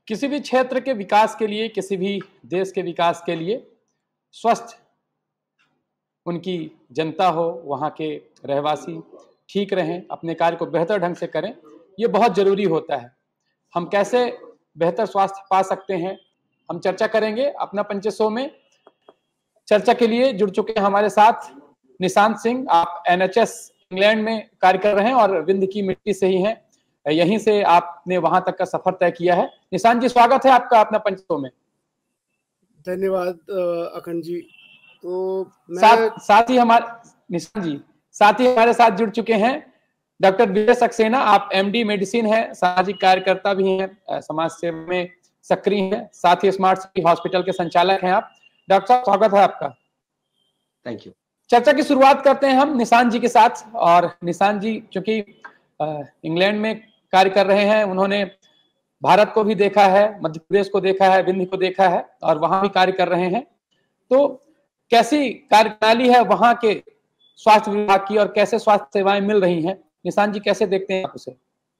किसी भी क्षेत्र के विकास के लिए, किसी भी देश के विकास के लिए स्वस्थ उनकी जनता हो, वहाँ के रहवासी ठीक रहें, अपने कार्य को बेहतर ढंग से करें, ये बहुत ज़रूरी होता है। हम कैसे बेहतर स्वास्थ्य पा सकते हैं, हम चर्चा करेंगे अपना पंच शो में। चर्चा के लिए जुड़ चुके हैं हमारे साथ निशांत सिंह। आप NHS इंग्लैंड में कार्य कर रहे हैं और विंध्य की मिट्टी से ही हैं, यहीं से आपने वहां तक का सफर तय किया है। निशांत जी, स्वागत है आपका अपना पंच शो में। धन्यवाद अखंड जी। तो साथ ही हमारे साथ जुड़ चुके हैं डॉक्टर विजय सक्सेना। आप MD मेडिसिन है, सामाजिक कार्यकर्ता भी हैं, समाज सेवा में सक्रिय हैं, साथ ही स्मार्ट सिटी हॉस्पिटल के संचालक हैं आप। डॉक्टर साहब, स्वागत है आपका। Thank you. चर्चा की शुरुआत करते हैं हम निशांत जी के साथ। और निशांत जी चूंकि इंग्लैंड में कार्य कर रहे हैं, उन्होंने भारत को भी देखा है, मध्य प्रदेश को देखा है, विंध्य को देखा है और वहां भी कार्य कर रहे हैं। तो कैसी कार्यप्रणाली है वहां के स्वास्थ्य विभाग की और कैसे स्वास्थ्य सेवाएं मिल रही हैं? निशांत जी, कैसे देखते हैं आप उसे?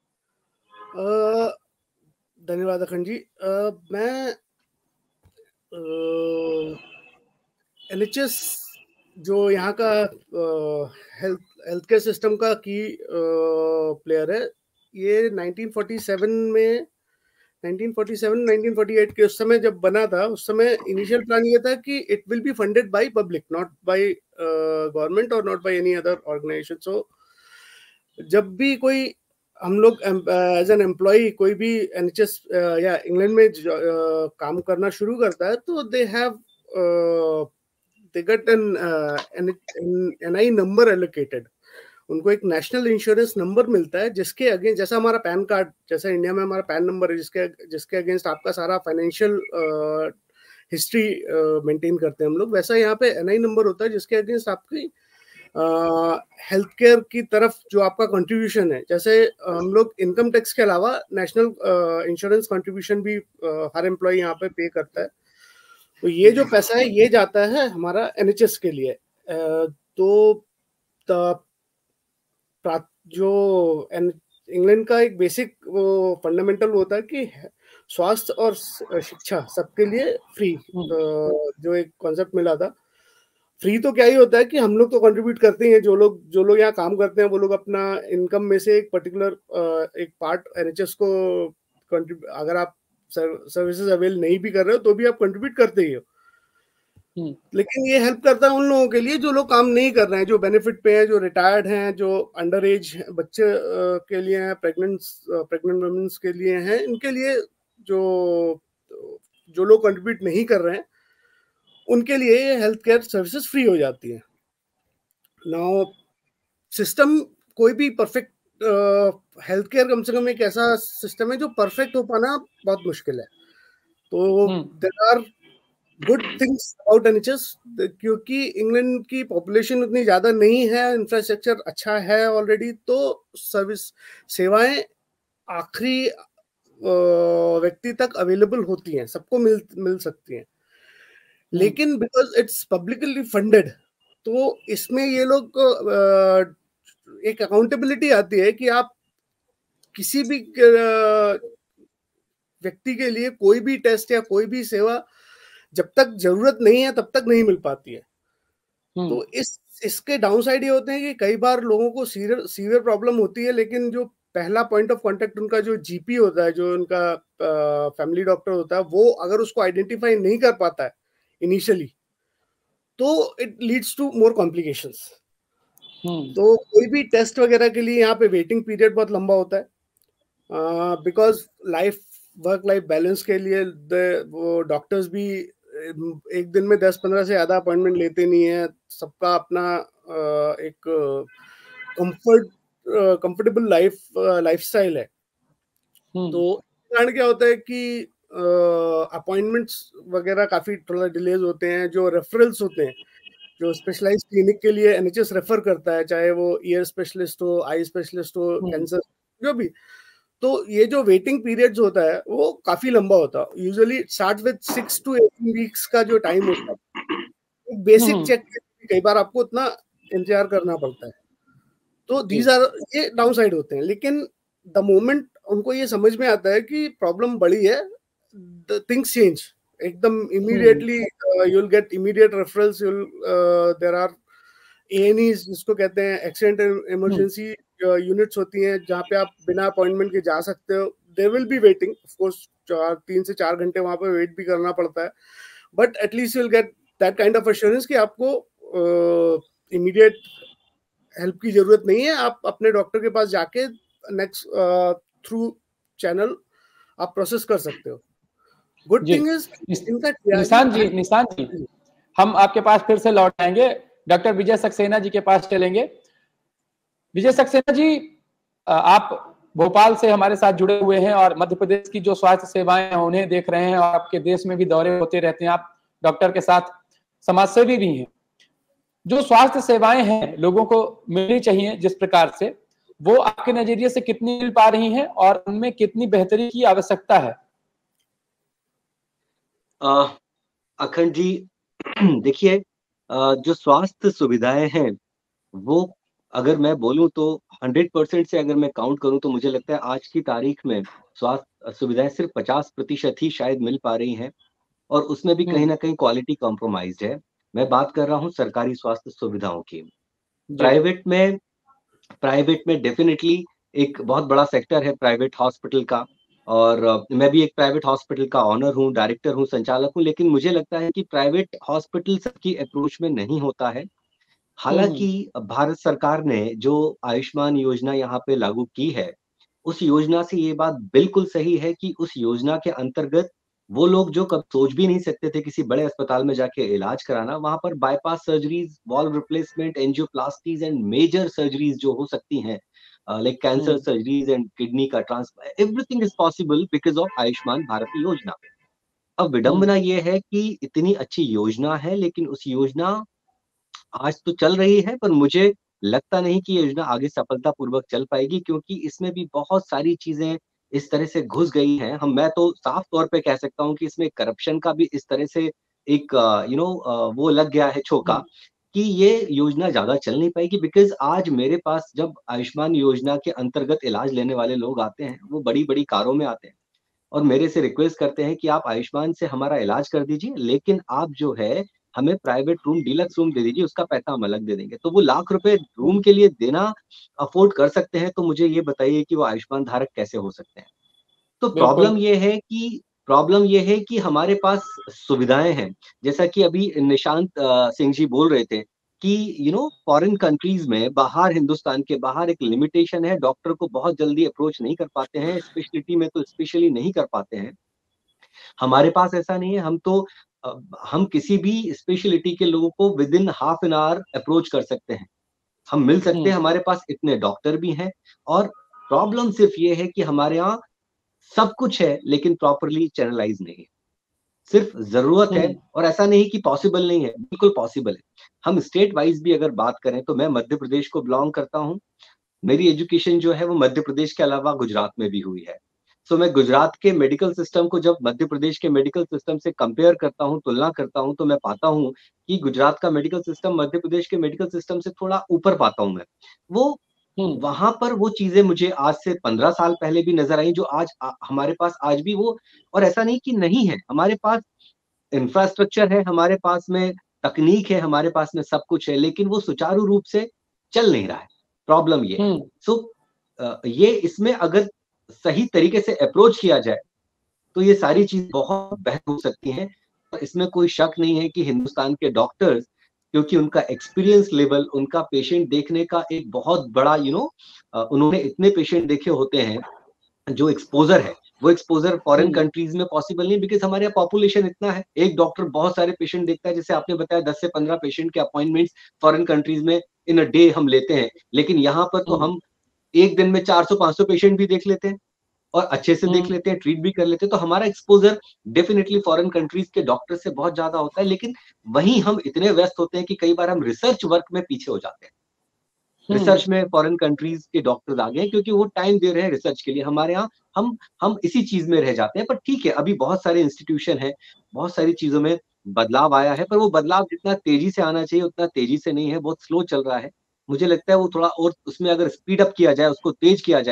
धन्यवाद अखंड जी। मैं NHS जो यहाँ का हेल्थ केयर सिस्टम का की प्लेयर है, ये 1948 के उस समय जब बना था, उस समय इनिशियल प्लान ये था कि it will be funded by public, not by government और not by any other organisation. So जब भी कोई हम लोग एज एन एम्प्लॉय कोई भी NHS या इंग्लैंड में काम करना शुरू करता है, तो they get an NI number allocated. उनको एक नेशनल इंश्योरेंस नंबर मिलता है, जिसके अगेंस्ट, जैसा हमारा पैन कार्ड, जैसा इंडिया में हमारा पैन नंबर है, जिसके अगेंस्ट आपका सारा फाइनेंशियल हिस्ट्री मेंटेन करते हैं हम लोग, वैसा यहाँ पे NI नंबर होता है, जिसके अगेंस्ट आपकी हेल्थ केयर की तरफ जो आपका कंट्रीब्यूशन है। जैसे हम लोग इनकम टैक्स के अलावा नेशनल इंश्योरेंस कंट्रीब्यूशन भी हर एम्प्लॉय यहाँ पे पे करता है। तो ये जो पैसा है, ये जाता है हमारा NHS के लिए। तो जो इंग्लैंड का एक बेसिक फंडामेंटल होता है कि स्वास्थ्य और शिक्षा सबके लिए फ्री, जो एक कॉन्सेप्ट मिला था। फ्री तो क्या ही होता है कि हम लोग तो कंट्रीब्यूट करते ही हैं, जो लोग यहाँ काम करते हैं वो लोग अपना इनकम में से एक पर्टिकुलर एक पार्ट NHS को अगर आप सर्विसेज अवेल नहीं भी कर रहे हो तो भी आप कंट्रीब्यूट करते ही हो। लेकिन ये हेल्प करता है उन लोगों के लिए जो लोग काम नहीं कर रहे हैं, जो बेनिफिट पे हैं, जो रिटायर्ड हैं, जो अंडर एज बच्चे के लिए हैं, प्रेग्नेंट वुमेन्स के लिए हैं, इनके लिए जो लोग कंट्रीब्यूट नहीं कर रहे हैं, उनके लिए ये हेल्थ केयर सर्विसेज फ्री हो जाती है। नाउ सिस्टम कोई भी परफेक्ट हेल्थ केयर, कम से कम एक ऐसा सिस्टम है जो परफेक्ट हो पाना बहुत मुश्किल है। तो there are good things about NHS, क्योंकि इंग्लैंड की पॉपुलेशन उतनी ज्यादा नहीं है, इंफ्रास्ट्रक्चर अच्छा है ऑलरेडी, तो सर्विस सेवाएं आखिरी व्यक्ति तक अवेलेबल होती हैं, सबको मिल सकती हैं। लेकिन बिकॉज इट्स पब्लिकली फंडेड, तो इसमें ये लोग एक अकाउंटेबिलिटी आती है कि आप किसी भी व्यक्ति के लिए कोई भी टेस्ट या कोई भी सेवा जब तक जरूरत नहीं है तब तक नहीं मिल पाती है। तो इसके डाउन साइड ये होते हैं कि कई बार लोगों को सीवियर प्रॉब्लम होती है, लेकिन जो पहला पॉइंट ऑफ कांटेक्ट उनका जो GP होता है, जो उनका फैमिली डॉक्टर होता है, वो अगर उसको आइडेंटिफाई नहीं कर पाता है इनिशियली, तो it leads to more complications. तो कोई भी टेस्ट वगैरह के लिए यहाँ पे वेटिंग पीरियड बहुत लंबा होता है, बिकॉज वर्क लाइफ बैलेंस के लिए वो डॉक्टर्स भी एक दिन में 10-15 से ज्यादा अपॉइंटमेंट लेते नहीं है। सबका अपना एक कंफर्टेबल लाइफस्टाइल है। तो कारण क्या होता है कि अपॉइंटमेंट्स वगैरह काफी थोड़ा डिलेज होते हैं। जो रेफरल्स होते हैं, जो स्पेशलाइज्ड क्लिनिक के लिए NHS रेफर करता है, चाहे वो ईयर स्पेशलिस्ट हो, आई स्पेशलिस्ट हो, कैंसर, जो भी, तो ये जो वेटिंग पीरियड्स होता है वो काफी लंबा होता है। Usually start with 6 to 18 weeks का जो टाइम होता है, बेसिक चेक कई बार आपको उतना इंतजार करना पड़ता है। तो दीज आर ये डाउन साइड होते हैं। लेकिन द मोमेंट उनको ये समझ में आता है कि प्रॉब्लम बड़ी है, the things change. एकदम immediately you'll get immediate referrals. There are A&Es जिसको कहते हैं accident and emergency units होती हैं जहाँ पे आप बिना अपॉइंटमेंट के जा सकते हो. There will be waiting, of course. 3 से 4 घंटे वहाँ पे वेट भी करना पड़ता है, but at least you'll get that kind of assurance कि आपको immediate हेल्प की जरूरत नहीं है. आप अपने डॉक्टर के पास जाके नेक्स्ट थ्रू चैनल आप प्रोसेस कर सकते हो. गुड थिंग इज इनका निशांत जी हम आपके पास फिर से लौट आएंगे. डॉक्टर विजय सक्सेना जी के पास चलेंगे. विजय सक्सेना जी, आप भोपाल से हमारे साथ जुड़े हुए हैं और मध्य प्रदेश की जो स्वास्थ्य सेवाएं हैं उन्हें देख रहे हैं और आपके देश में भी दौरे होते रहते हैं. आप डॉक्टर के साथ समाजसेवी भी हैं. जो स्वास्थ्य सेवाएं हैं लोगों को मिलनी चाहिए जिस प्रकार से, वो आपके नजरिए से कितनी मिल पा रही हैं और उनमें कितनी बेहतरी की आवश्यकता है? अखंड जी, देखिए, जो स्वास्थ्य सुविधाएं हैं वो अगर मैं बोलूं तो 100% से अगर मैं काउंट करूं तो मुझे लगता है आज की तारीख में स्वास्थ्य सुविधाएं सिर्फ 50% ही शायद मिल पा रही हैं, और उसमें भी कहीं ना कहीं क्वालिटी कॉम्प्रोमाइज्ड है. मैं बात कर रहा हूं सरकारी स्वास्थ्य सुविधाओं की. प्राइवेट में डेफिनेटली एक बहुत बड़ा सेक्टर है प्राइवेट हॉस्पिटल का, और मैं भी एक प्राइवेट हॉस्पिटल का ऑनर हूं, डायरेक्टर हूं, संचालक हूं. लेकिन मुझे लगता है कि प्राइवेट हॉस्पिटल सबकी अप्रोच में नहीं होता है. हालांकि भारत सरकार ने जो आयुष्मान योजना यहाँ पे लागू की है, उस योजना से ये बात बिल्कुल सही है कि उस योजना के अंतर्गत वो लोग जो कब सोच भी नहीं सकते थे किसी बड़े अस्पताल में जाके इलाज कराना, वहां पर bypass surgeries, valve replacement, angioplasties and major surgeries जो हो सकती हैं, like cancer surgeries and kidney का transplant, everything is possible because of Ayushman Bharat योजना. अब विडंबना ये है कि इतनी अच्छी योजना है लेकिन उस योजना आज तो चल रही है, पर मुझे लगता नहीं कि ये योजना आगे सफलतापूर्वक चल पाएगी, क्योंकि इसमें भी बहुत सारी चीजें इस तरह से घुस गई हैं. मैं तो साफ तौर पे कह सकता हूँ कि इसमें करप्शन का भी इस तरह से एक वो लग गया है छोका कि ये योजना ज्यादा चल नहीं पाएगी. बिकॉज आज मेरे पास जब आयुष्मान योजना के अंतर्गत इलाज लेने वाले लोग आते हैं, वो बड़ी बड़ी कारों में आते हैं और मेरे से रिक्वेस्ट करते हैं कि आप आयुष्मान से हमारा इलाज कर दीजिए, लेकिन आप जो है हमें प्राइवेट रूम, डीलक्स रूम दे दीजिए, उसका पैसा हम अलग दे देंगे. तो वो लाख रुपए रूम के लिए देना अफोर्ड कर सकते हैं, तो मुझे ये बताइए कि वो आयुष्मान धारक कैसे हो सकते हैं. तो प्रॉब्लम ये है कि हमारे पास सुविधाएं हैं, जैसा कि अभी निशांत सिंह जी बोल रहे थे कि फॉरेन कंट्रीज में, बाहर, हिंदुस्तान के बाहर एक लिमिटेशन है, डॉक्टर को बहुत जल्दी अप्रोच नहीं कर पाते हैं, स्पेशलिटी में तो स्पेशली नहीं कर पाते हैं. हमारे पास ऐसा नहीं है. हम किसी भी स्पेशलिटी के लोगों को within half an hour approach कर सकते हैं, हम मिल सकते हैं, हमारे पास इतने डॉक्टर भी हैं. और प्रॉब्लम सिर्फ ये है कि हमारे यहाँ सब कुछ है लेकिन प्रॉपरली चैनलाइज नहीं है. सिर्फ जरूरत है, और ऐसा नहीं कि पॉसिबल नहीं है, बिल्कुल पॉसिबल है. हम स्टेट वाइज भी अगर बात करें तो मैं मध्य प्रदेश को बिलोंग करता हूँ. मेरी एजुकेशन जो है वो मध्य प्रदेश के अलावा गुजरात में भी हुई है. सो मैं गुजरात के मेडिकल सिस्टम को जब मध्य प्रदेश के मेडिकल सिस्टम से कंपेयर करता हूँ, तुलना करता हूँ, तो मैं पाता हूँ कि गुजरात का मेडिकल सिस्टम मध्य प्रदेश के मेडिकल सिस्टम से थोड़ा ऊपर पाता हूँ मैं. वो वहां पर वो चीजें मुझे आज से 15 साल पहले भी नजर आई जो आज हमारे पास आज भी वो, और ऐसा नहीं कि नहीं है, हमारे पास इंफ्रास्ट्रक्चर है, हमारे पास में तकनीक है, हमारे पास में सब कुछ है, लेकिन वो सुचारू रूप से चल नहीं रहा है. प्रॉब्लम ये है. सो ये इसमें अगर सही तरीके से अप्रोच किया जाए तो ये सारी चीज बहुत बेहतर हो सकती हैं. इसमें कोई शक नहीं है कि हिंदुस्तान के डॉक्टर्स, क्योंकि उनका एक्सपीरियंस लेवल, उनका पेशेंट देखने का एक बहुत बड़ा उन्होंने इतने पेशेंट देखे होते हैं, जो एक्सपोजर है वो एक्सपोजर फॉरेन कंट्रीज में पॉसिबल नहीं, बिकॉज हमारे यहाँ पॉपुलेशन इतना है. एक डॉक्टर बहुत सारे पेशेंट देखता है, जैसे आपने बताया 10 से 15 पेशेंट के अपॉइंटमेंट्स फॉरेन कंट्रीज में इन अ डे हम लेते हैं, लेकिन यहाँ पर तो हम एक दिन में 400-500 पेशेंट भी देख लेते हैं और अच्छे से देख लेते हैं, ट्रीट भी कर लेते हैं. तो हमारा एक्सपोजर डेफिनेटली फॉरेन कंट्रीज के डॉक्टर से बहुत ज्यादा होता है. लेकिन वहीं हम इतने व्यस्त होते हैं कि कई बार हम रिसर्च वर्क में पीछे हो जाते हैं. रिसर्च में फॉरेन कंट्रीज के डॉक्टर्स आ गए क्योंकि वो टाइम दे रहे हैं रिसर्च के लिए. हमारे यहाँ हम इसी चीज में रह जाते हैं. पर ठीक है, अभी बहुत सारे इंस्टीट्यूशन है, बहुत सारी चीजों में बदलाव आया है, पर वो बदलाव जितना तेजी से आना चाहिए उतना तेजी से नहीं है, बहुत स्लो चल रहा है. मुझे लगता है वो थोड़ा और उसमें अगर स्पीड अप किया जाए, उसको तेज किया जाए,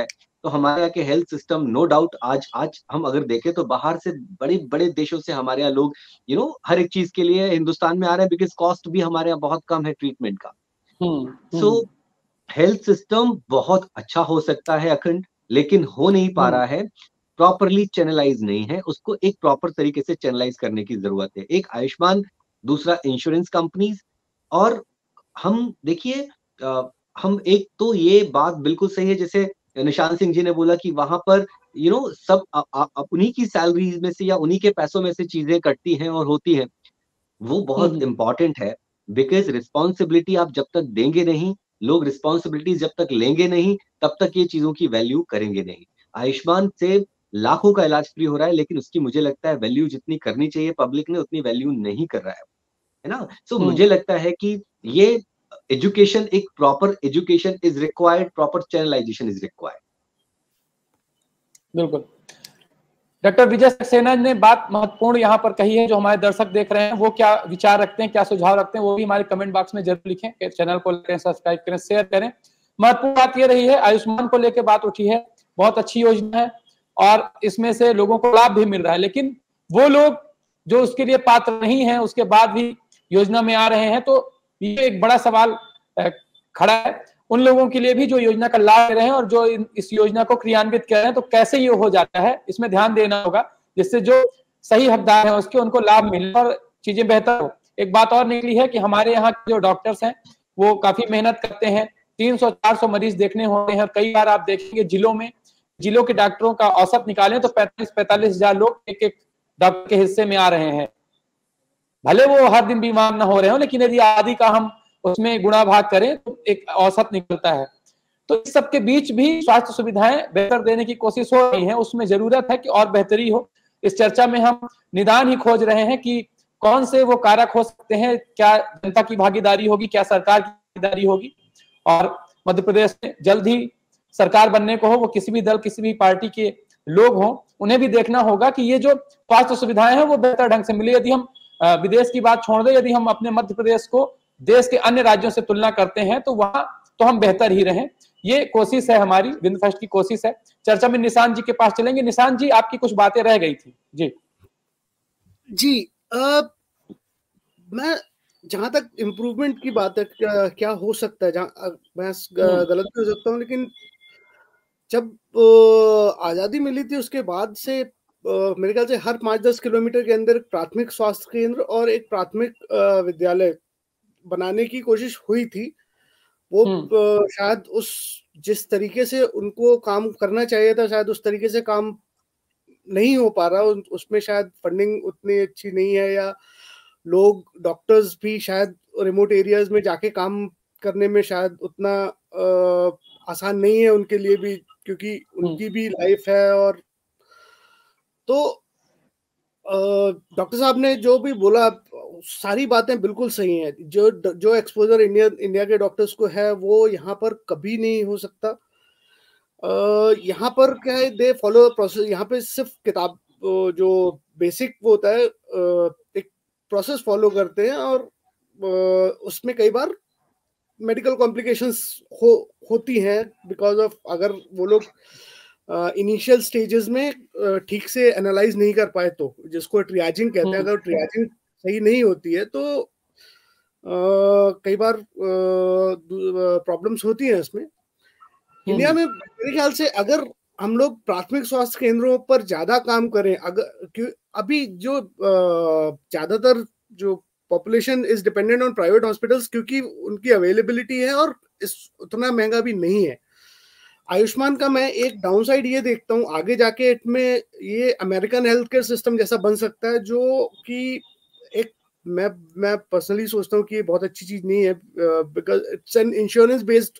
तो हमारे यहाँ के हेल्थ सिस्टम नो डाउट आज आज हम अगर देखें तो बाहर से बड़े बड़े देशों से हमारे यहाँ लोग हर एक चीज के लिए हिंदुस्तान में आ रहे हैं, बिकॉज कॉस्ट भी हमारे यहाँ बहुत कम है ट्रीटमेंट का। सो हेल्थ सिस्टम बहुत अच्छा हो सकता है अखंड, लेकिन हो नहीं पा रहा है, प्रॉपरली चैनलाइज नहीं है, उसको एक प्रॉपर तरीके से चैनलाइज करने की जरूरत है। एक आयुष्मान, दूसरा इंश्योरेंस कंपनीज, और हम देखिए हम एक तो ये बात बिल्कुल सही है जैसे निशांत सिंह जी ने बोला कि वहां पर सब उन्हीं की सैलरी में से या उन्हीं के पैसों में से चीजें कटती हैं और होती हैं, वो बहुत इंपॉर्टेंट है। बिकॉज रिस्पॉन्सिबिलिटी आप जब तक देंगे नहीं, लोग रिस्पॉन्सिबिलिटी जब तक लेंगे नहीं, तब तक ये चीजों की वैल्यू करेंगे नहीं। आयुष्मान से लाखों का इलाज फ्री हो रहा है, लेकिन उसकी मुझे लगता है वैल्यू जितनी करनी चाहिए पब्लिक ने उतनी वैल्यू नहीं कर रहा है ना। सो मुझे लगता है कि ये एजुकेशन, एक proper education is required, proper channelisation is required. बिल्कुल, डॉक्टर विजय सक्सेना ने बात महत्वपूर्ण यहाँ पर कही है। जो हमारे दर्शक देख रहे हैं वो क्या विचार रखते हैं, क्या सुझाव रखते हैं, वो भी हमारे कमेंट बॉक्स में जरूर लिखें। चैनल को लाइक, सब्सक्राइब करें, शेयर करें। महत्वपूर्ण बात ये रही है, आयुष्मान को लेकर बात उठी है, बहुत अच्छी योजना है और इसमें से लोगों को लाभ भी मिल रहा है, लेकिन वो लोग जो उसके लिए पात्र नहीं है उसके बाद भी योजना में आ रहे हैं, तो ये एक बड़ा सवाल खड़ा है। उन लोगों के लिए भी जो योजना का लाभ ले रहे हैं और जो इस योजना को क्रियान्वित कर रहे हैं, तो कैसे ये हो जाता है, इसमें ध्यान देना होगा, जिससे जो सही हकदार है उसके उनको लाभ मिले और चीजें बेहतर हो। एक बात और निकली है कि हमारे यहाँ के जो डॉक्टर्स हैं वो काफी मेहनत करते हैं, 300-400 मरीज देखने होते हैं। कई बार आप देखेंगे जिलों के डॉक्टरों का औसत निकालें तो 45-45 हजार लोग एक एक डॉक्टर के हिस्से में आ रहे हैं। भले वो हर दिन बीमार ना हो रहे हो, लेकिन यदि आदि का हम उसमें गुणा भाग करें तो एक औसत निकलता है। तो इस सब के बीच भी स्वास्थ्य सुविधाएं बेहतर देने की कोशिश हो रही है, उसमें जरूरत है कि और बेहतरी हो। इस चर्चा में हम निदान ही खोज रहे हैं कि कौन से वो कारक हो सकते हैं, क्या जनता की भागीदारी होगी, क्या सरकार की भागीदारी होगी। और मध्य प्रदेश में जल्द ही सरकार बनने को हो, वो किसी भी दल, किसी भी पार्टी के लोग हों, उन्हें भी देखना होगा कि ये जो स्वास्थ्य सुविधाएं हैं वो बेहतर ढंग से मिले। यदि हम विदेश की बात छोड़ दें, यदि हम अपने मध्य प्रदेश को देश के अन्य राज्यों से तुलना करते हैं तो वहां तो हम बेहतर ही रहें, ये कोशिश है हमारी, विंडफेस्ट की कोशिश है। चर्चा में निशांत जी के पास चलेंगे। निशांत जी, आपकी कुछ बातें रह गई थी। जी मैं जहां तक इम्प्रूवमेंट की बात है, क्या हो सकता है, जहां मैं गलत भी हो सकता हूँ, लेकिन जब आजादी मिली थी उसके बाद से मेरे ख्याल से हर 5-10 किलोमीटर के अंदर प्राथमिक स्वास्थ्य केंद्र और एक प्राथमिक विद्यालय बनाने की कोशिश हुई थी। वो शायद जिस तरीके से उनको काम करना चाहिए था, शायद उस तरीके से काम नहीं हो पा रहा। उसमें शायद फंडिंग उतनी अच्छी नहीं है, या लोग, डॉक्टर्स भी शायद रिमोट एरियाज में जाके काम करने में शायद उतना आसान नहीं है उनके लिए भी, क्योंकि उनकी भी लाइफ है। और तो डॉक्टर साहब ने जो भी बोला, सारी बातें बिल्कुल सही हैं। जो एक्सपोजर इंडिया के डॉक्टर्स को है वो यहाँ पर कभी नहीं हो सकता। यहाँ पर क्या है, दे फॉलो प्रोसेस। यहाँ पे सिर्फ किताब जो बेसिक वो होता है, एक प्रोसेस फॉलो करते हैं, और उसमें कई बार मेडिकल कॉम्प्लिकेशंस होती हैं बिकॉज ऑफ, अगर वो लोग इनिशियल स्टेजेस में ठीक से एनालाइज नहीं कर पाए, तो जिसको ट्रियाजिंग कहते हैं, अगर ट्रियाजिंग सही नहीं होती है तो कई बार प्रॉब्लम्स होती हैं इसमें। इंडिया में मेरे ख्याल से अगर हम लोग प्राथमिक स्वास्थ्य केंद्रों पर ज्यादा काम करें, अगर अभी जो ज्यादातर जो population is dependent on private hospitals, क्योंकि उनकी अवेलेबिलिटी है और उतना महंगा भी नहीं है। आयुष्मान का मैं एक डाउनसाइड ये देखता हूँ, आगे जाके इसमें ये अमेरिकन हेल्थ केयर सिस्टम जैसा बन सकता है, जो कि एक मैं पर्सनली सोचता हूँ कि ये बहुत अच्छी चीज नहीं है, because it's an insurance based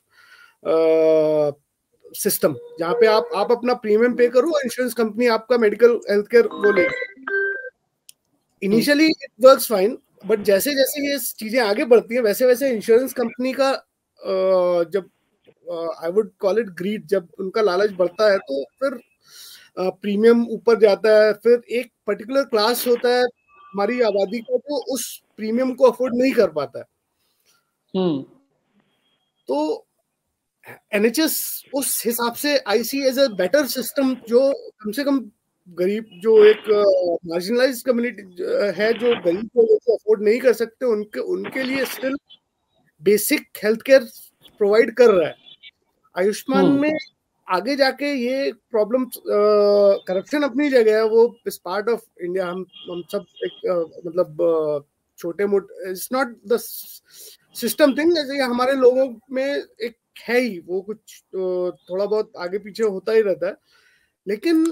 system, जहाँ पे आप अपना प्रीमियम पे करो, इंश्योरेंस कंपनी आपका मेडिकल हेल्थ केयर वो ले। Initially it works fine, but जैसे जैसे ये चीजें आगे बढ़ती हैं वैसे वैसे इंश्योरेंस कंपनी का जब I would call it greed, जब उनका लालच बढ़ता है तो फिर प्रीमियम ऊपर जाता है। फिर एक पर्टिकुलर क्लास होता है हमारी आबादी का जो उस प्रीमियम को अफोर्ड नहीं कर पाता है। तो एनएचएस उस हिसाब से I see as a better system, जो कम से कम गरीब, जो एक मार्जिनलाइज कम्युनिटी है, जो गरीब लोगों को अफोर्ड नहीं कर सकते, उनके लिए still basic health care provide कर रहा है। आयुष्मान में आगे जाके ये प्रॉब्लम, करप्शन अपनी जगह है, वो इस पार्ट ऑफ इंडिया, हम सब एक मतलब छोटे मोटे, it's not the system thing, जैसे हमारे लोगों में एक है ही वो कुछ थोड़ा बहुत आगे पीछे होता ही रहता है, लेकिन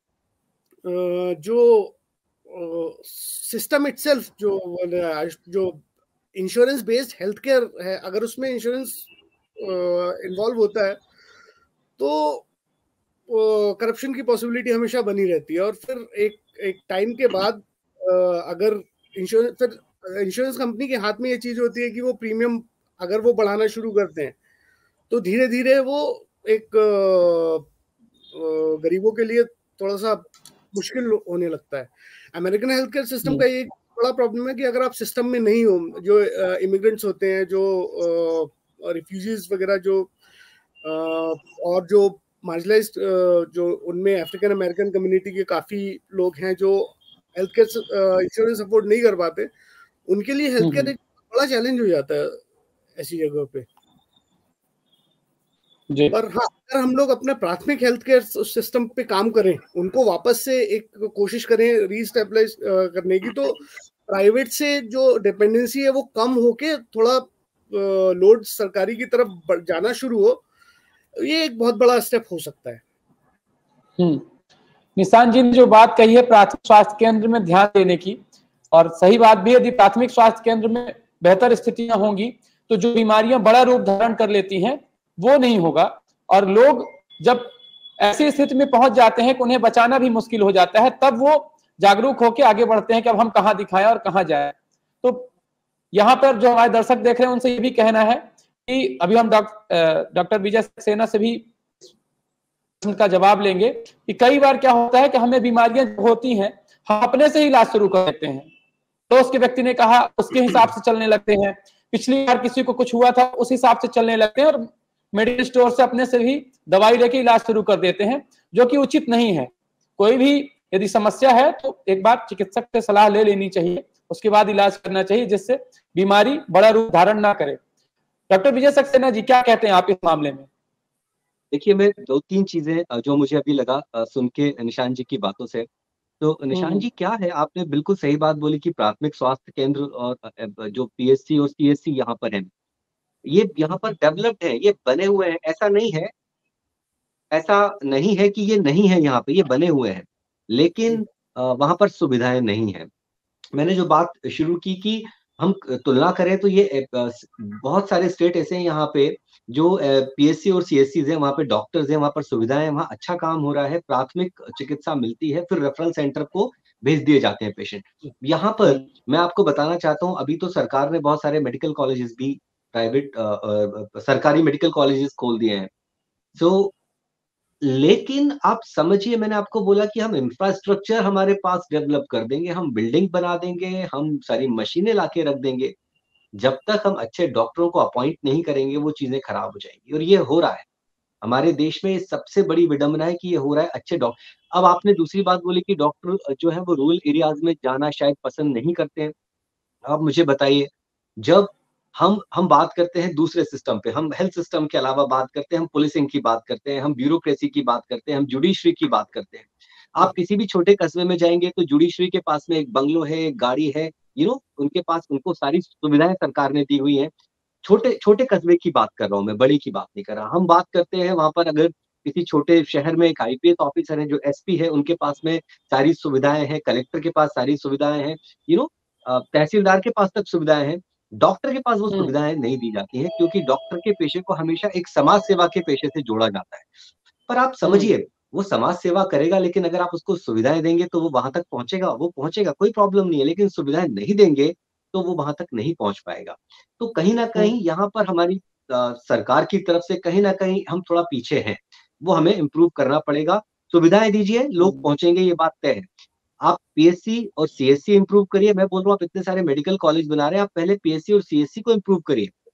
जो सिस्टम इटसेल्फ, जो इंश्योरेंस बेस्ड हेल्थ केयर है, अगर उसमें इंश्योरेंस इन्वॉल्व होता है तो करप्शन की पॉसिबिलिटी हमेशा बनी रहती है। और फिर एक टाइम के बाद अगर इंश्योरेंस कंपनी के हाथ में ये चीज होती है कि वो प्रीमियम अगर वो बढ़ाना शुरू करते हैं तो धीरे धीरे वो एक गरीबों के लिए थोड़ा सा मुश्किल होने लगता है। अमेरिकन हेल्थ केयर सिस्टम का एक बड़ा प्रॉब्लम है कि अगर आप सिस्टम में नहीं हो, जो इमिग्रेंट्स होते हैं, जो रिफ्यूजीज वगैरह, जो और जो मार्जिनलाइज्ड, जो उनमें अफ्रीकन अमेरिकन कम्युनिटी के काफी लोग हैं जो हेल्थ केयर इंश्योरेंस अफोर्ड नहीं कर पाते, उनके लिए हेल्थ केयर एक बड़ा चैलेंज हो जाता है ऐसी जगह पे। पर हाँ, अगर हम लोग अपने प्राथमिक हेल्थ केयर सिस्टम पे काम करें, उनको वापस से एक कोशिश करें रीस्टेबलाइज करने की, तो प्राइवेट से जो डिपेंडेंसी है वो कम होके थोड़ा लोड सरकारी की तरफ जाना शुरू हो, ये एक बहुत बड़ा स्टेप हो सकता है। निशान जी ने जो बात कही है प्राथमिक स्वास्थ्य केंद्र में ध्यान देने की, और सही बात भी, यदि प्राथमिक स्वास्थ्य केंद्र में बेहतर स्थितियां होंगी तो जो बीमारियां बड़ा रूप धारण कर लेती हैं वो नहीं होगा, और लोग जब ऐसी स्थिति में पहुंच जाते हैं कि उन्हें बचाना भी मुश्किल हो जाता है, तब वो जागरूक होकर आगे बढ़ते हैं कि अब हम कहां दिखाएं और कहां जाएं। तो यहाँ पर जो हमारे दर्शक देख रहे हैं उनसे ये भी कहना है कि अभी हम डॉक्टर विजय सक्सेना से भी का जवाब लेंगे कि कई बार क्या होता है कि हमें बीमारियां होती हैं, हम अपने से ही इलाज शुरू कर देते हैं, तो उसके व्यक्ति ने कहा उसके हिसाब से चलने लगते हैं, पिछली बार किसी को कुछ हुआ था उस हिसाब से चलने लगते हैं, और मेडिकल स्टोर से अपने से भी दवाई लेके इलाज शुरू कर देते हैं, जो कि उचित नहीं है। कोई भी यदि समस्या है तो एक बार चिकित्सक से सलाह ले लेनी चाहिए, उसके बाद इलाज करना चाहिए, जिससे बीमारी बड़ा रूप धारण ना करे। डॉक्टर विजय सक्सेना जी, क्या कहते हैं आप इस मामले में? देखिए, मैं 2-3 चीजें जो मुझे अभी लगा सुन के निशान जी की बातों से, तो निशान जी क्या है, आपने बिल्कुल सही बात बोली कि प्राथमिक स्वास्थ्य केंद्र और जो पीएचसी और सीएचसी यहाँ पर है, ये यहाँ पर डेवलप्ड है, ये बने हुए हैं, ऐसा नहीं है कि ये नहीं है यहाँ पे, ये बने हुए हैं, लेकिन वहाँ पर सुविधाएं नहीं है। मैंने जो बात शुरू की कि हम तुलना करें तो ये बहुत सारे स्टेट ऐसे हैं यहाँ पे जो पीएचसी और सीएचसी हैं, वहाँ पे डॉक्टर्स हैं, वहाँ पर सुविधाएं हैं, वहाँ अच्छा काम हो रहा है, प्राथमिक चिकित्सा मिलती है, फिर रेफरल सेंटर को भेज दिए जाते हैं पेशेंट। यहाँ पर मैं आपको बताना चाहता हूँ, अभी तो सरकार ने बहुत सारे मेडिकल कॉलेजेस भी प्राइवेट सरकारी मेडिकल कॉलेजेस खोल दिए हैं। सो लेकिन आप समझिए, मैंने आपको बोला कि हम इंफ्रास्ट्रक्चर हमारे पास डेवलप कर देंगे, हम बिल्डिंग बना देंगे, हम सारी मशीनें लाके रख देंगे, जब तक हम अच्छे डॉक्टरों को अपॉइंट नहीं करेंगे वो चीजें खराब हो जाएंगी। और ये हो रहा है हमारे देश में, सबसे बड़ी विडंबना है कि ये हो रहा है। अच्छे डॉक्टर, अब आपने दूसरी बात बोली कि डॉक्टर जो है वो रूरल एरियाज में जाना शायद पसंद नहीं करते हैं। अब मुझे बताइए, जब हम बात करते हैं दूसरे सिस्टम पे, हम हेल्थ सिस्टम के अलावा बात करते हैं, हम पुलिसिंग की बात करते हैं, हम ब्यूरोक्रेसी की बात करते हैं, हम जुडिशरी की बात करते हैं। आप किसी भी छोटे कस्बे में जाएंगे तो जुडिशरी के पास में एक बंगलो है, एक गाड़ी है, उनके पास, उनको सारी सुविधाएं सरकार ने दी हुई है। छोटे छोटे कस्बे की बात कर रहा हूँ मैं, बड़ी की बात नहीं कर रहा। हम बात करते हैं वहां पर, अगर किसी छोटे शहर में एक आईपीएस ऑफिसर है जो एसपी है, उनके पास में सारी सुविधाएं हैं, कलेक्टर के पास सारी सुविधाएं हैं, तहसीलदार के पास तक सुविधाएं हैं। डॉक्टर के पास वो सुविधाएं नहीं दी जाती हैं, क्योंकि डॉक्टर के पेशे को हमेशा एक समाज सेवा के पेशे से जोड़ा जाता है। पर आप समझिए, वो समाज सेवा करेगा, लेकिन अगर आप उसको सुविधाएं देंगे तो वो वहां तक पहुंचेगा, वो पहुंचेगा, कोई प्रॉब्लम नहीं है, लेकिन सुविधाएं नहीं देंगे तो वो वहां तक नहीं पहुंच पाएगा। तो कहीं ना कहीं यहाँ पर हमारी सरकार की तरफ से कहीं ना कहीं हम थोड़ा पीछे हैं, वो हमें इम्प्रूव करना पड़ेगा। सुविधाएं दीजिए, लोग पहुंचेंगे, ये बात तय है। आप पीएचसी और सीएचसी इम्प्रूव करिए। मैं बोल रहा हूँ, आप इतने सारे मेडिकल कॉलेज बना रहे हैं, आप पहले पीएचसी और सीएचसी को इम्प्रूव करिए।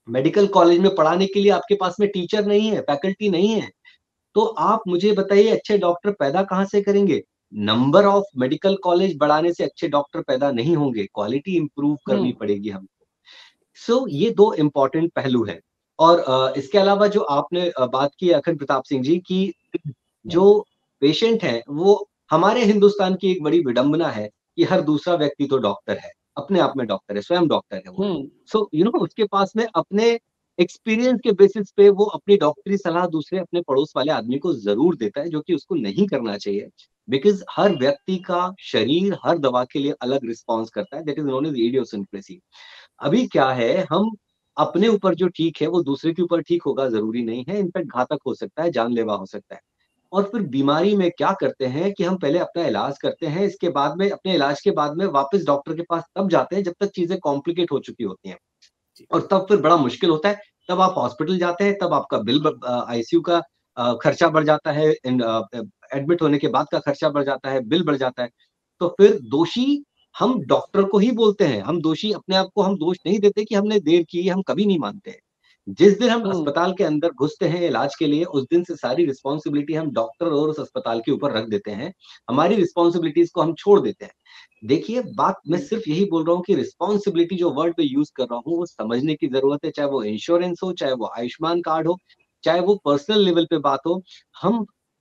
मेडिकल कॉलेज में पढ़ाने के लिए आपके पास में टीचर नहीं है, फैकल्टी नहीं है, तो आप मुझे बताइए अच्छे डॉक्टर पैदा कहाँ से करेंगे? नंबर ऑफ मेडिकल कॉलेज बढ़ाने से अच्छे डॉक्टर पैदा नहीं होंगे, क्वालिटी इंप्रूव करनी पड़ेगी हमको। सो ये दो इम्पोर्टेंट पहलू है। और इसके अलावा जो आपने बात की अखंड प्रताप सिंह जी की, जो पेशेंट है वो हमारे हिंदुस्तान की एक बड़ी विडंबना है कि हर दूसरा व्यक्ति तो डॉक्टर है, अपने आप में डॉक्टर है, स्वयं डॉक्टर है वो। सो उसके पास में अपने एक्सपीरियंस के बेसिस पे वो अपनी डॉक्टरी सलाह दूसरे अपने पड़ोस वाले आदमी को जरूर देता है, जो कि उसको नहीं करना चाहिए। बिकॉज हर व्यक्ति का शरीर हर दवा के लिए अलग रिस्पॉन्स करता है, that is known as idiosyncrasy. अभी क्या है, हम अपने ऊपर जो ठीक है वो दूसरे के ऊपर ठीक होगा जरूरी नहीं है, इनफैक्ट घातक हो सकता है, जानलेवा हो सकता है। और फिर बीमारी में क्या करते हैं कि हम पहले अपना इलाज करते हैं, इसके बाद में अपने इलाज के बाद में वापस डॉक्टर के पास तब जाते हैं जब तक चीजें कॉम्प्लिकेट हो चुकी होती हैं, और तब फिर बड़ा मुश्किल होता है। तब आप हॉस्पिटल जाते हैं, तब आपका बिल आईसीयू का खर्चा बढ़ जाता है, एडमिट होने के बाद का खर्चा बढ़ जाता है, बिल बढ़ जाता है। तो फिर दोषी हम डॉक्टर को ही बोलते हैं, हम दोषी अपने आप को हम दोष नहीं देते कि हमने देर की, हम कभी नहीं मानते हैं। जिस दिन हम अस्पताल के अंदर घुसते हैं इलाज के लिए, उस दिन से सारी रिस्पॉन्सिबिलिटी हम डॉक्टर और उस अस्पताल के ऊपर रख देते हैं, हमारी रिस्पॉन्सिबिलिटीज को हम छोड़ देते हैं। देखिए, बात मैं सिर्फ यही बोल रहा हूँ कि रिस्पॉन्सिबिलिटी जो वर्ड मैं यूज कर रहा हूँ वो समझने की जरूरत है, चाहे वो इंश्योरेंस हो, चाहे वो आयुष्मान कार्ड हो, चाहे वो पर्सनल लेवल पे बात हो। हम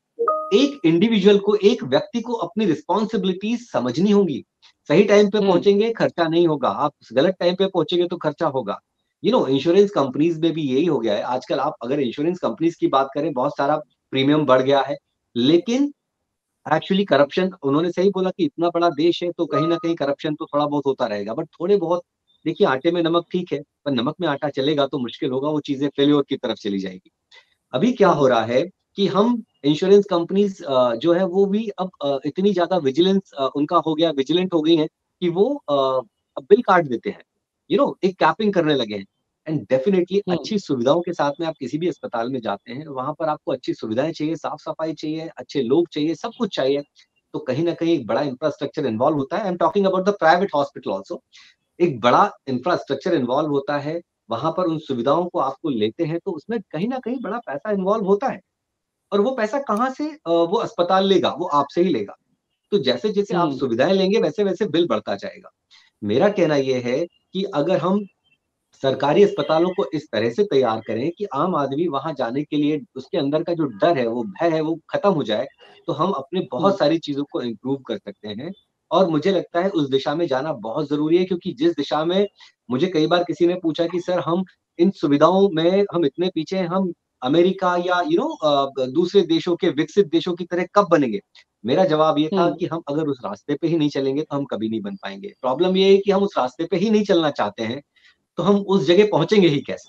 एक इंडिविजुअल को, एक व्यक्ति को अपनी रिस्पॉन्सिबिलिटीज समझनी होगी। सही टाइम पे पहुंचेंगे, खर्चा नहीं होगा। आप गलत टाइम पे पहुंचेंगे तो खर्चा होगा। इंश्योरेंस कंपनीज में भी यही हो गया है आजकल। आप अगर इंश्योरेंस कंपनीज की बात करें, बहुत सारा प्रीमियम बढ़ गया है, लेकिन एक्चुअली करप्शन, उन्होंने सही बोला कि इतना बड़ा देश है तो कहीं ना कहीं करप्शन तो थोड़ा बहुत होता रहेगा, बट थोड़े बहुत, देखिए आटे में नमक ठीक है, पर नमक में आटा चलेगा तो मुश्किल होगा, वो चीजें फेल्योर की तरफ चली जाएगी। अभी क्या हो रहा है कि हम इंश्योरेंस कंपनीज जो है वो भी अब इतनी ज्यादा विजिलेंस उनका हो गया, विजिलेंट हो गई है कि वो बिल काट देते हैं, एक कैपिंग करने लगे हैं। एंड डेफिनेटली अच्छी सुविधाओं के साथ में आप किसी भी अस्पताल में जाते हैं, वहां पर आपको अच्छी सुविधाएं चाहिए, साफ सफाई चाहिए, अच्छे लोग चाहिए, सब कुछ चाहिए। तो कहीं ना कहीं एक बड़ा इंफ्रास्ट्रक्चर इन्वॉल्व होता है। I am talking about the private hospital also. एक बड़ा इंफ्रास्ट्रक्चर इन्वॉल्व होता है, वहां पर उन सुविधाओं को आपको लेते हैं तो उसमें कहीं ना कहीं बड़ा पैसा इन्वॉल्व होता है। और वो पैसा कहाँ से वो अस्पताल लेगा? वो आपसे ही लेगा। तो जैसे जैसे आप सुविधाएं लेंगे वैसे वैसे बिल बढ़ता जाएगा। मेरा कहना यह है कि अगर हम सरकारी अस्पतालों को इस तरह से तैयार करें कि आम आदमी वहां जाने के लिए उसके अंदर का जो डर है, वो भय है, वो खत्म हो जाए, तो हम अपने बहुत सारी चीजों को इम्प्रूव कर सकते हैं। और मुझे लगता है उस दिशा में जाना बहुत जरूरी है, क्योंकि जिस दिशा में, मुझे कई बार किसी ने पूछा कि सर हम इन सुविधाओं में हम इतने पीछे हैं, हम अमेरिका या दूसरे देशों के, विकसित देशों की तरह कब बनेंगे? मेरा जवाब ये था कि हम अगर उस रास्ते पे ही नहीं चलेंगे तो हम कभी नहीं बन पाएंगे। प्रॉब्लम ये है कि हम उस रास्ते पे ही नहीं चलना चाहते हैं, तो हम उस जगह पहुंचेंगे ही कैसे?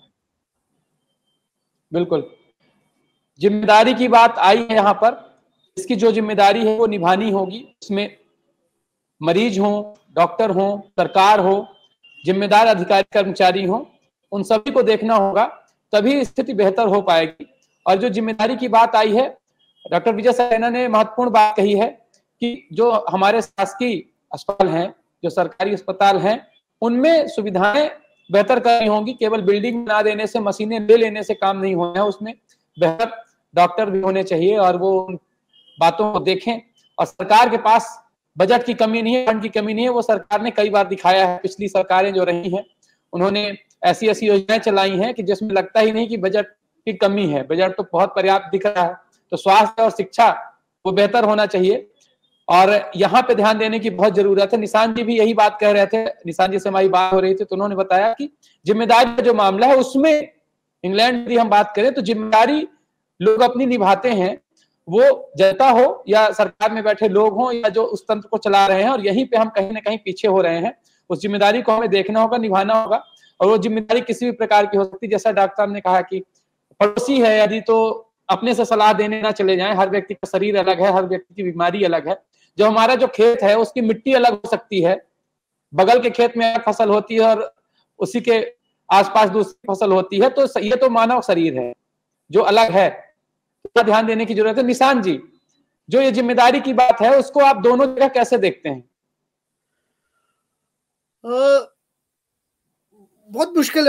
बिल्कुल, जिम्मेदारी की बात आई है यहाँ पर। इसकी जो जिम्मेदारी है वो निभानी होगी। इसमें मरीज हो, डॉक्टर हो, सरकार हो, जिम्मेदार अधिकारी कर्मचारी हो, उन सभी को देखना होगा, तभी स्थिति बेहतर हो पाएगी। और जो जिम्मेदारी की बात आई है, डॉक्टर विजय सक्सेना ने महत्वपूर्ण बात कही है कि जो हमारे शासकीय अस्पताल हैं, जो सरकारी अस्पताल हैं, उनमें सुविधाएं बेहतर करनी होंगी। केवल बिल्डिंग बना देने से, मशीनें ले लेने से काम नहीं होना है, उसमें बेहतर डॉक्टर भी होने चाहिए और वो बातों को देखें। और सरकार के पास बजट की कमी नहीं है, फंड की कमी नहीं है। वो सरकार ने कई बार दिखाया है, पिछली सरकारें जो रही हैं उन्होंने ऐसी ऐसी योजनाएं चलाई हैं कि जिसमें लगता ही नहीं कि बजट की कमी है। बजट तो बहुत पर्याप्त दिख रहा है। तो स्वास्थ्य और शिक्षा वो बेहतर होना चाहिए और यहाँ पे ध्यान देने की बहुत जरूरत है। निशान जी भी यही बात कह रहे थे, निशान जी से हमारी बात हो रही थी तो उन्होंने बताया कि जिम्मेदारी का जो मामला है उसमें इंग्लैंड की हम बात करें तो जिम्मेदारी लोग अपनी निभाते हैं, वो जनता हो या सरकार में बैठे लोग हों या जो उस तंत्र को चला रहे हैं, और यहीं पे हम कहीं ना कहीं पीछे हो रहे हैं। उस जिम्मेदारी को हमें देखना होगा, निभाना होगा। और वो जिम्मेदारी किसी भी प्रकार की हो सकती है। जैसा डॉक्टर साहब ने कहा कि पड़ोसी है यदि तो अपने से सलाह देने ना चले जाएं। हर व्यक्ति का शरीर अलग है, हर व्यक्ति की बीमारी अलग है। जो हमारा जो खेत है उसकी मिट्टी अलग हो सकती है, बगल के खेत में फसल होती है और उसी के आसपास दूसरी फसल होती है। तो ये तो मानव शरीर है जो अलग है, तो ध्यान देने की जरूरत है। निशान जी, जो ये जिम्मेदारी की बात है उसको आप दोनों जगह कैसे देखते हैं? बहुत मुश्किल है। मतलब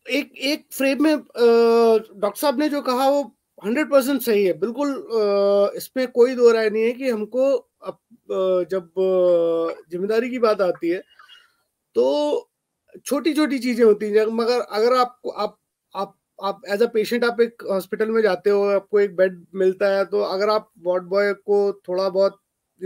एक एक फ्रेम में डॉक्टर साहब ने जो कहा वो 100% सही है, बिल्कुल। इसमें कोई दो राय नहीं है कि हमको जब जिम्मेदारी की बात आती है तो छोटी छोटी चीजें होती हैं, मगर अगर आपको आप एज अ पेशेंट आप एक हॉस्पिटल में जाते हो, आपको एक बेड मिलता है, तो अगर आप वार्ड बॉय को थोड़ा बहुत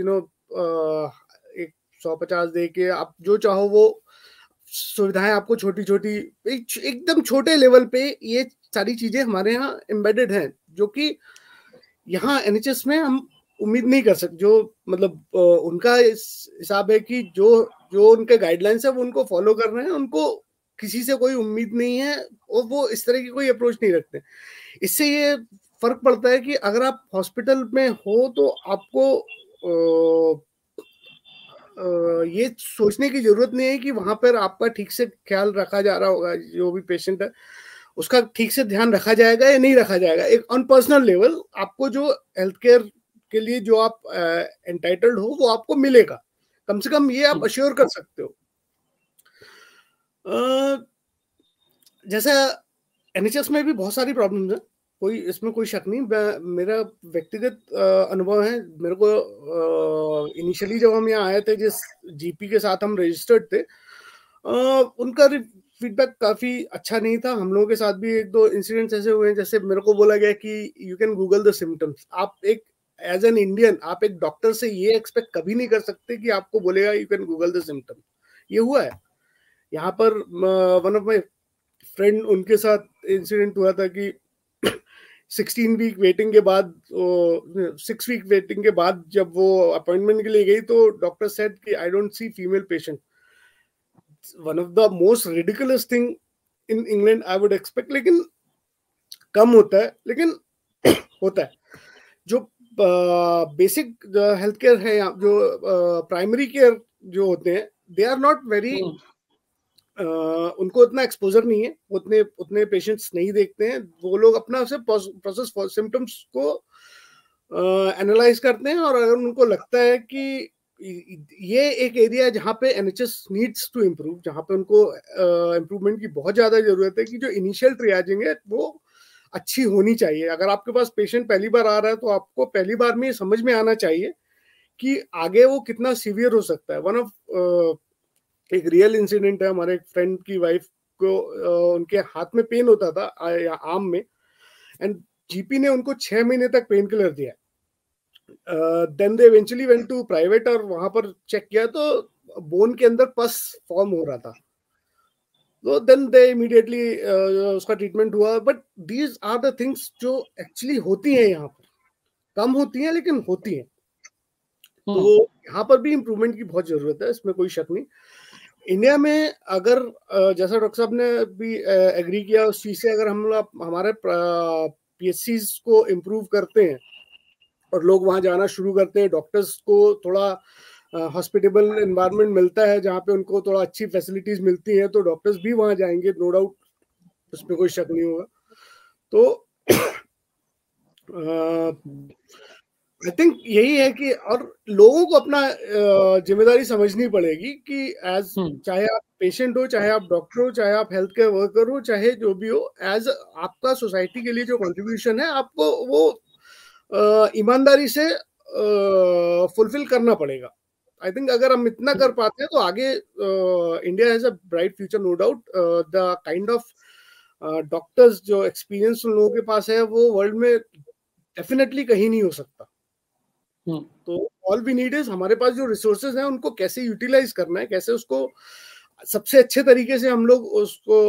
एक 150 दे के आप जो चाहो वो सुविधाएं आपको छोटी छोटी एकदम छोटे लेवल पे ये सारी चीजें हमारे यहाँ एम्बेडेड हैं, जो कि यहाँ एनएचएस में हम उम्मीद नहीं कर सकते। जो मतलब उनका इस हिसाब है कि जो जो उनके गाइडलाइंस है वो उनको फॉलो कर रहे हैं, उनको किसी से कोई उम्मीद नहीं है और वो इस तरह की कोई अप्रोच नहीं रखते। इससे ये फर्क पड़ता है कि अगर आप हॉस्पिटल में हो तो आपको ये सोचने की जरूरत नहीं है कि वहां पर आपका ठीक से ख्याल रखा जा रहा होगा, जो भी पेशेंट है उसका ठीक से ध्यान रखा जाएगा या नहीं रखा जाएगा। एक ऑन पर्सनल लेवल आपको जो हेल्थ केयर के लिए जो आप एंटाइटल्ड हो वो आपको मिलेगा, कम से कम ये आप अश्योर कर सकते हो। जैसे एनएचएस में भी बहुत सारी प्रॉब्लम्स है, कोई इसमें कोई शक नहीं। मेरा व्यक्तिगत अनुभव है, मेरे को इनिशियली जब हम यहाँ आए थे, जिस जीपी के साथ हम रजिस्टर्ड थे, उनका फीडबैक काफी अच्छा नहीं था। हम लोगों के साथ भी एक दो इंसिडेंट्स ऐसे हुए हैं, जैसे मेरे को बोला गया कि you can Google the symptoms. आप एक एज एन इंडियन आप एक डॉक्टर से ये एक्सपेक्ट कभी नहीं कर सकते कि आपको बोलेगा you can Google the symptoms. ये हुआ है यहाँ पर। वन ऑफ माई फ्रेंड, उनके साथ इंसिडेंट हुआ था कि 16 वीक वेटिंग के बाद, 6 वीक वेटिंग के बाद जब वो अपॉइंटमेंट के लिए गई तो डॉक्टर सेड कि I don't see female patient. One of the most ridiculous thing in England I would expect, लेकिन कम होता है, लेकिन होता है। जो बेसिक हेल्थ केयर है, जो प्राइमरी केयर जो होते हैं, दे आर नॉट वेरी, उनको उतना एक्सपोजर नहीं है, उतने पेशेंट्स नहीं देखते हैं। वो लोग अपना से प्रोसेस सिम्टम्स को एनालाइज करते हैं, और अगर उनको लगता है कि ये एक एरिया है जहाँ पे एनएचएस नीड्स टू इम्प्रूव, जहाँ पे उनको इम्प्रूवमेंट की बहुत ज्यादा जरूरत है, कि जो इनिशियल ट्रियाजिंग है वो अच्छी होनी चाहिए। अगर आपके पास पेशेंट पहली बार आ रहा है तो आपको पहली बार में समझ में आना चाहिए कि आगे वो कितना सीवियर हो सकता है। वन ऑफ एक रियल इंसिडेंट है, हमारे एक फ्रेंड की वाइफ को उनके हाथ में पेन होता था आर्म में, एंड जीपी ने उनको 6 महीने तक पेन किलर दिया। Then they eventually went to private, और वहां पर चेक किया तो बोन के अंदर पस फॉर्म हो रहा था। तो देन दे इमीडिएटली उसका ट्रीटमेंट हुआ। But these are the things जो एक्चुअली होती हैं यहाँ पर, कम होती हैं लेकिन होती हैं। तो यहाँ पर भी इम्प्रूवमेंट की बहुत जरूरत है, इसमें कोई शक नहीं। इंडिया में अगर जैसा डॉक्टर साहब ने भी एग्री किया उस चीज से, अगर हम लोग हमारे पीएचसीज को इम्प्रूव करते हैं और लोग वहां जाना शुरू करते हैं, डॉक्टर्स को थोड़ा हॉस्पिटेबल एनवायरनमेंट मिलता है जहाँ पे उनको थोड़ा अच्छी फैसिलिटीज मिलती हैं, तो डॉक्टर्स भी वहां जाएंगे, नो डाउट, उसमें कोई शक नहीं होगा। तो आई थिंक यही है कि, और लोगों को अपना जिम्मेदारी समझनी पड़ेगी कि एज, चाहे आप पेशेंट हो, चाहे आप डॉक्टर हो, चाहे आप हेल्थ केयर वर्कर हो, चाहे जो भी हो, एज आपका सोसाइटी के लिए जो कंट्रीब्यूशन है आपको वो ईमानदारी से फुलफिल करना पड़ेगा। आई थिंक अगर हम इतना कर पाते हैं तो आगे India has a bright future, no doubt. The kind of doctors जो एक्सपीरियंस उन लोगों के पास है वो वर्ल्ड में डेफिनेटली कहीं नहीं हो सकता। तो ऑल वी नीड इज, हमारे पास जो रिसोर्सेज हैं उनको कैसे यूटिलाइज करना है, कैसे उसको सबसे अच्छे तरीके से हम लोग उसको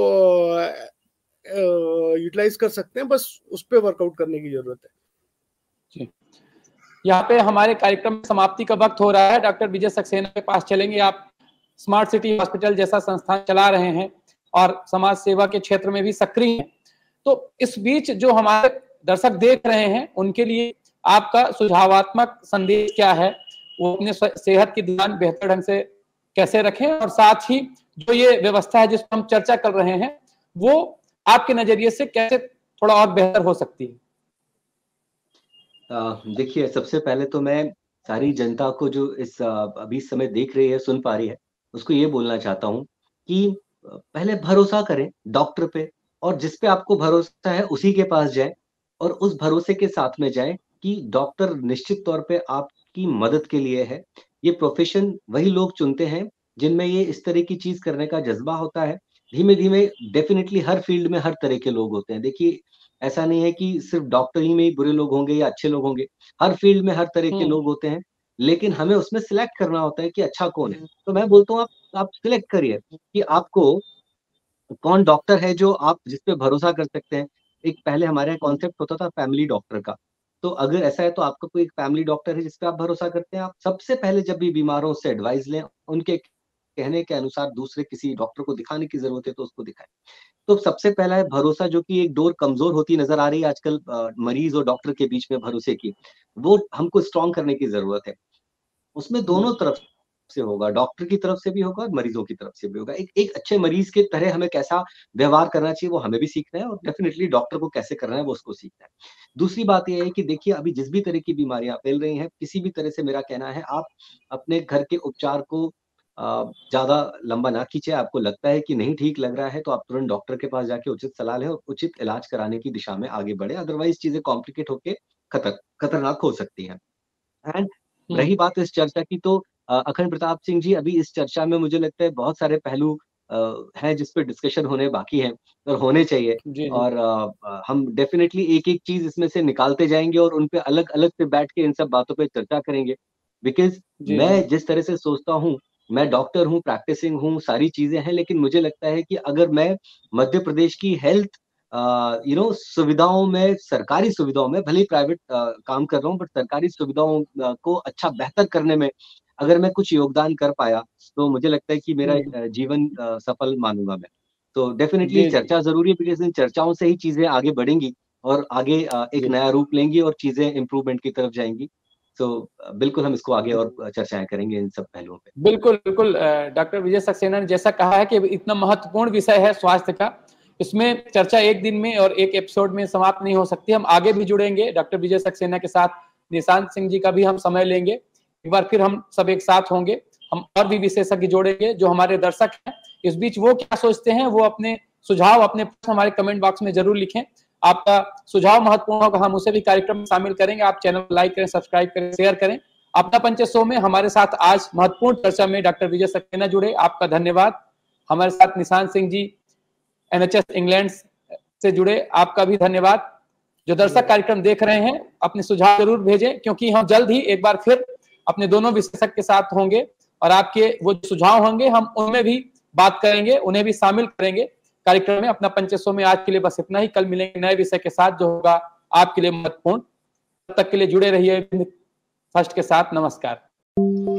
यूटिलाइज कर सकते हैं, बस उस पर वर्कआउट करने की जरूरत है। जी, यहाँ पे हमारे कार्यक्रम समाप्ति का वक्त हो रहा है। डॉक्टर विजय सक्सेना के पास चलेंगे। आप स्मार्ट सिटी हॉस्पिटल जैसा संस्थान चला रहे हैं और समाज सेवा के क्षेत्र में भी सक्रिय हैं, तो इस बीच जो हमारे दर्शक देख रहे हैं उनके लिए आपका सुझावात्मक संदेश क्या है? वो अपने सेहत की ध्यान बेहतर ढंग से कैसे रखें, और साथ ही जो ये व्यवस्था है जिस पर हम चर्चा कर रहे हैं वो आपके नजरिए से कैसे थोड़ा और बेहतर हो सकती है? देखिए, सबसे पहले तो मैं सारी जनता को जो इस अभी समय देख रही है, सुन पा रही है, उसको ये बोलना चाहता हूँ कि पहले भरोसा करें डॉक्टर पे, और जिस पे आपको भरोसा है उसी के पास जाएं, और उस भरोसे के साथ में जाएं कि डॉक्टर निश्चित तौर पे आपकी मदद के लिए है। ये प्रोफेशन वही लोग चुनते हैं जिनमें ये इस तरह की चीज करने का जज्बा होता है। धीमे धीमे डेफिनेटली हर फील्ड में हर तरह के लोग होते हैं। देखिए, ऐसा नहीं है कि सिर्फ डॉक्टरी में ही बुरे लोग होंगे या अच्छे लोग होंगे, हर फील्ड में हर तरह के लोग होते हैं, लेकिन हमें उसमें सिलेक्ट करना होता है कि अच्छा कौन है। तो मैं बोलता हूँ आप सिलेक्ट करिए कि आपको कौन डॉक्टर है जो आप जिस पे भरोसा कर सकते हैं। एक पहले हमारे यहाँ कॉन्सेप्ट होता था फैमिली डॉक्टर का। तो अगर ऐसा है तो आपका कोई एक फैमिली डॉक्टर है जिस पे आप भरोसा करते हैं, आप सबसे पहले जब भी बीमार हो उससे एडवाइस लें, उनके कहने के अनुसार दूसरे किसी डॉक्टर को दिखाने की ज़रूरत है तो उसको दिखाएँ। तो सबसे पहला है भरोसा, जो कि एक डोर कमज़ोर होती नज़र आ रही है आजकल मरीज़ और डॉक्टर के बीच में भरोसे की, वो हमको स्ट्रॉन्ग करने की ज़रूरत है। उसमें दोनों तरफ से होगा, डॉक्टर की तरफ से भी होगा और मरीजों की तरफ से भी होगा। एक एक अच्छे मरीज के तरह हमें कैसा व्यवहार करना चाहिए वो हमें भी सीखना है, और डेफिनिटली डॉक्टर को कैसे करना है वो उसको सीखना है। दूसरी बात ये है कि देखिए, अभी जिस भी तरह की बीमारियाँ फैल रही हैं, किसी भी तरह से मेरा कहना है आप अपने घर के उपचार को ज़्यादा लंबा ना खींचे। आपको लगता है कि नहीं ठीक लग रहा है तो आप तुरंत डॉक्टर के पास जाके उचित सलाह लें और उचित इलाज कराने की दिशा में आगे बढ़ें, अदरवाइज़ चीज़ें कॉम्प्लिकेट होके खतरनाक हो सकती हैं। एंड रही बात इस चर्चा की, तो अखंड प्रताप सिंह जी, अभी इस चर्चा में मुझे लगता है बहुत सारे पहलू हैं जिस पे डिस्कशन होने बाकी हैं और होने चाहिए। जी, जी। और हम डेफिनिटली एक-एक चीज़ इसमें से निकालते जाएँगे और उन पे अलग-अलग से बैठ के इन सब बातों पे चर्चा करेंगे। बिकॉज़ जी, जी। मैं जिस तरह से सोचता हूँ, मैं डॉक्टर हूँ, प्रैक्टिसिंग हूँ, सारी चीज़ें हैं, लेकिन मुझे लगता है कि अगर मैं मध्य प्रदेश की हेल्थ सुविधाओं में, सरकारी सुविधाओं में, भले ही प्राइवेट काम कर रहा हूँ, बट सरकारी सुविधाओं को अच्छा बेहतर करने में अगर मैं कुछ योगदान कर पाया, तो मुझे लगता है कि मेरा जीवन सफल मानूँगा मैं। तो डेफ़िनिटली जी, जी। चर्चा ज़रूरी है, बिकॉज़ इन चर्चाओं से ही चीज़ें आगे बढ़ेंगी और आगे एक जी। नया रूप लेंगी और चीज़ें इम्प्रूवमेंट की तरफ जाएँगी। तो बिल्कुल हम इसको आगे और चर्चाएँ करेंगे इन सब पहलुओं पे। बिल्कुल, बिल्कुल डॉक्टर विजय सक्सेना ने जैसा कहा है कि इतना महत्वपूर्ण विषय है स्वास्थ्य का, इसमें चर्चा एक दिन में और एक एपिसोड में समाप्त नहीं हो सकती। हम आगे भी जुड़ेंगे डॉक्टर विजय सक्सेना के साथ, निशांत सिंह जी का भी हम समय लेंगे। एक बार फिर हम सब एक साथ होंगे, हम और भी विशेषज्ञ जोड़ेंगे जो हमारे दर्शक हैं। इस बीच वो क्या सोचते हैं, वो अपने सुझाव, अपने प्रश्न हमारे कमेंट बॉक्स में ज़रूर लिखें। आपका सुझाव महत्वपूर्ण होगा, हम उसे भी कार्यक्रम में शामिल करेंगे। आप चैनल को लाइक करें, सब्सक्राइब करें, शेयर करें। अपना पंच शो में हमारे साथ आज महत्वपूर्ण चर्चा में डॉक्टर विजय सक्सेना जुड़े, आपका धन्यवाद। हमारे साथ निशांत सिंह जी एनएचएस इंग्लैंड से जुड़े, आपका भी धन्यवाद। जो दर्शक कार्यक्रम देख रहे हैं, अपने सुझाव जरूर भेजें, क्योंकि हम जल्द ही एक बार फिर अपने दोनों विशेषज्ञ के साथ होंगे और आपके वो सुझाव होंगे, हम उनमें भी बात करेंगे, उन्हें भी शामिल करेंगे कार्यक्रम में। अपना पंच शो में आज के लिए बस इतना ही। कल मिलेंगे नए विषय के साथ जो होगा आपके लिए महत्वपूर्ण। तब तक के लिए जुड़े रहिए फर्स्ट के साथ। नमस्कार।